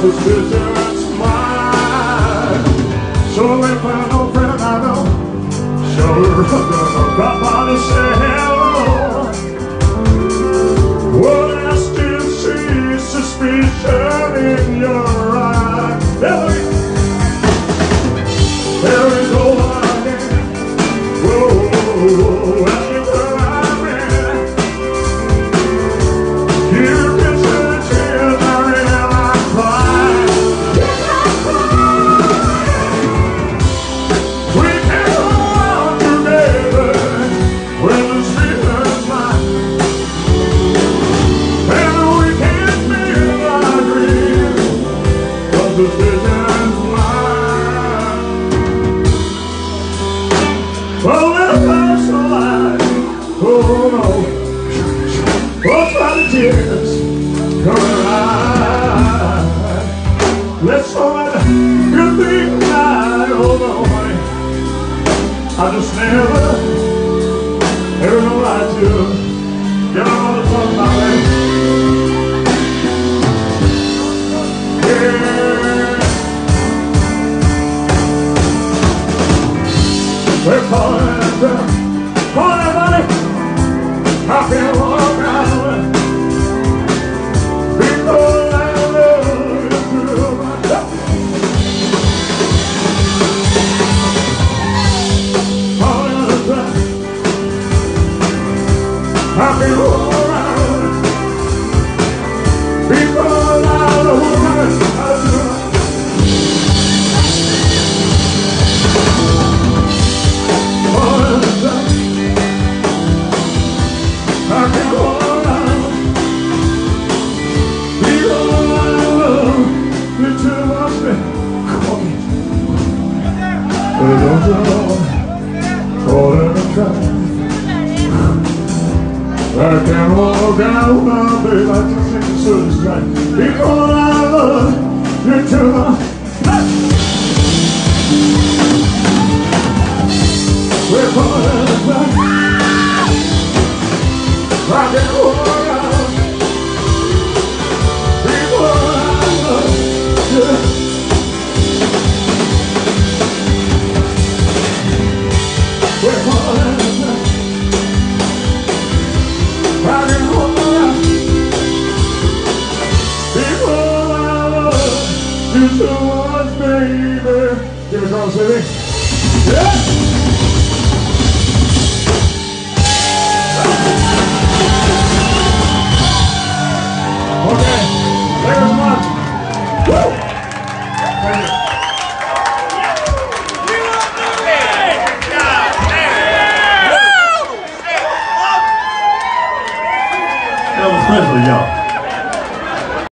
this vision's mine. So if I know friend I know, sure gonna drop by to say hello. Well, I still see suspicion in your eyes. There is no one in. Whoa, ask me where I've been. You can see the tears I really cry. We can go on together when the season's mine. And we can't feel our dreams, 'cause the vision's mine. Well, there's no sunlight, oh no. Oh, try the tears coming right. Let's all that good thing tonight, oh no, honey. I just never know like you. You know what I'm talking about, baby. Yeah. We're calling it down. Calling it, buddy. I can't walk out because I love you too much. Calling it down. I can't walk out because I love you too much. Don't you know, calling a try. I can't walk out now, babe, I just think it's so straight. Because I love you too much. We're calling a try. I can't walk out. Because I love you. We're calling it back. I can hold on. Because I love you so much, baby. Give it on, City. Yeah! Okay, there's one. Woo! Thank you. That was special, y'all.